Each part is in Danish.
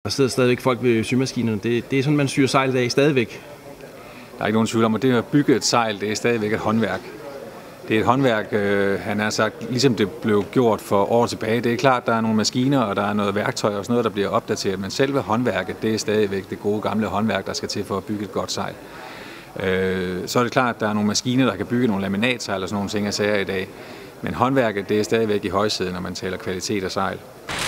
Der sidder stadigvæk folk ved symaskinerne. Det er sådan, man syr sejl i dag stadigvæk. Der er ikke nogen tvivl om, at det at bygge et sejl, det er stadigvæk et håndværk. Det er et håndværk, han har sagt, ligesom det blev gjort for år tilbage. Det er klart, der er nogle maskiner, og der er noget værktøj og sådan noget, der bliver opdateret. Men selve håndværket, det er stadigvæk det gode gamle håndværk, der skal til for at bygge et godt sejl. Så er det klart, at der er nogle maskiner, der kan bygge nogle laminatsejl og sådan nogle ting og sager i dag. Men håndværket, det er stadigvæk i højsædet, når man taler kvalitet af sejl.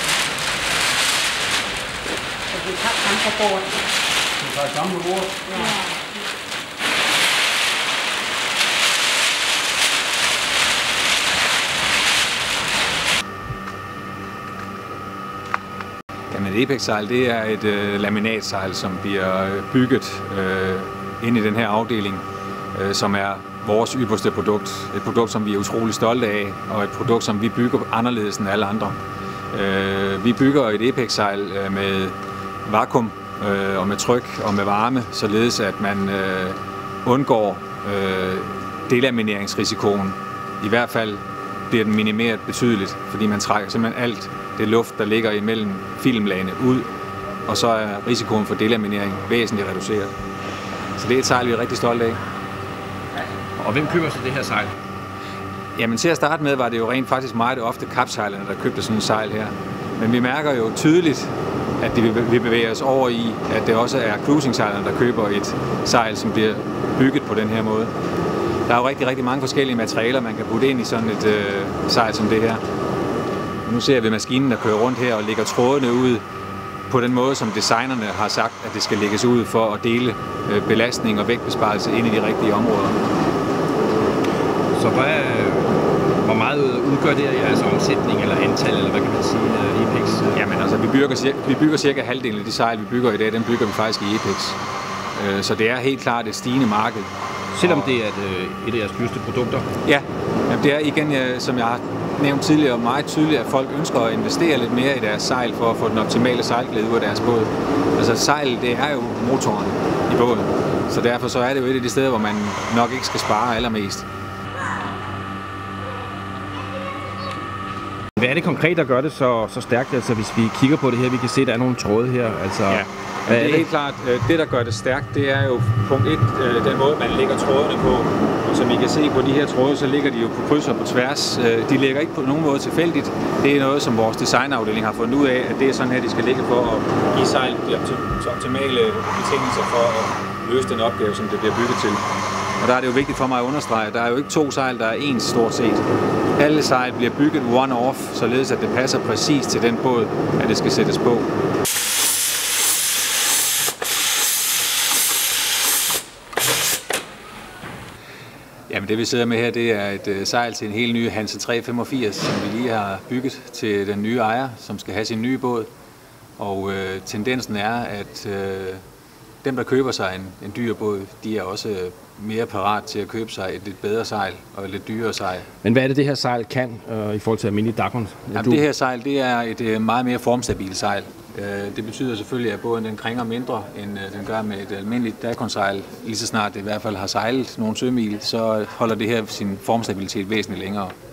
Jamen et Apex-sejl, det er et laminatsejl, som bliver bygget ind i den her afdeling, som er vores ypperste produkt. Et produkt, som vi er utrolig stolte af, og et produkt, som vi bygger anderledes end alle andre. Vi bygger et Apex-sejl med vakuum og med tryk og med varme, således at man undgår delamineringsrisikoen. I hvert fald bliver den minimeret betydeligt, fordi man trækker simpelthen alt det luft, der ligger imellem filmlagene ud, og så er risikoen for delaminering væsentligt reduceret. Så det er et sejl, vi er rigtig stolte af. Og hvem køber så det her sejl? Jamen til at starte med var det jo rent faktisk meget ofte kapsejlerne, der købte sådan et sejl her. Men vi mærker jo tydeligt, at vi bevæger os over i, at det også er cruising-sejlerne, der køber et sejl, som bliver bygget på den her måde. Der er jo rigtig, rigtig mange forskellige materialer, man kan putte ind i sådan et sejl som det her. Nu ser vi maskinen, der kører rundt her og lægger trådene ud på den måde, som designerne har sagt, at det skal lægges ud for at dele belastning og vægtbesparelse ind i de rigtige områder. Så hvor meget udgør det af jeres omsætning eller antal, eller hvad kan man sige, Apex? Jamen altså, vi bygger cirka halvdelen af de sejl, vi bygger i dag, den bygger vi faktisk i Apex. Så det er helt klart et stigende marked. Selvom det er et af jeres dyreste produkter? Ja, jamen, det er igen, som jeg har nævnt tidligere, meget tydeligt, at folk ønsker at investere lidt mere i deres sejl for at få den optimale sejlglæde ud af deres båd. Altså sejl, det er jo motoren i båden, så derfor så er det jo et af de steder, hvor man nok ikke skal spare allermest. Hvad er det konkret, der gør det så stærkt? Altså hvis vi kigger på det her, vi kan se, at der er nogle tråde her. Altså, ja. Det er helt klart, det der gør det stærkt, det er jo punkt 1, den måde man lægger trådene på. Og som I kan se på de her tråde, så ligger de jo på kryds og på tværs. De ligger ikke på nogen måde tilfældigt. Det er noget, som vores designafdeling har fundet ud af, at det er sådan her, de skal ligge for at give sejl de optimale betingelser for at løse den opgave, som det bliver bygget til. Og der er det jo vigtigt for mig at understrege, at der er jo ikke to sejl, der er ens stort set. Alle sejl bliver bygget one-off, således at det passer præcis til den båd, at det skal sættes på. Jamen det vi sidder med her, det er et sejl til en helt ny Hanse 385, som vi lige har bygget til den nye ejer, som skal have sin nye båd. Og tendensen er, at dem, der køber sig en dyr båd, de er også mere parat til at købe sig et lidt bedre sejl og et lidt dyrere sejl. Men hvad er det her sejl kan i forhold til almindelig Dacron? Jamen, det her sejl, det er et meget mere formstabilt sejl. Det betyder selvfølgelig, at båden den kringer mindre, end den gør med et almindeligt Dacron-sejl. Lige så snart det i hvert fald har sejlet nogle sømil, så holder det her sin formstabilitet væsentligt længere.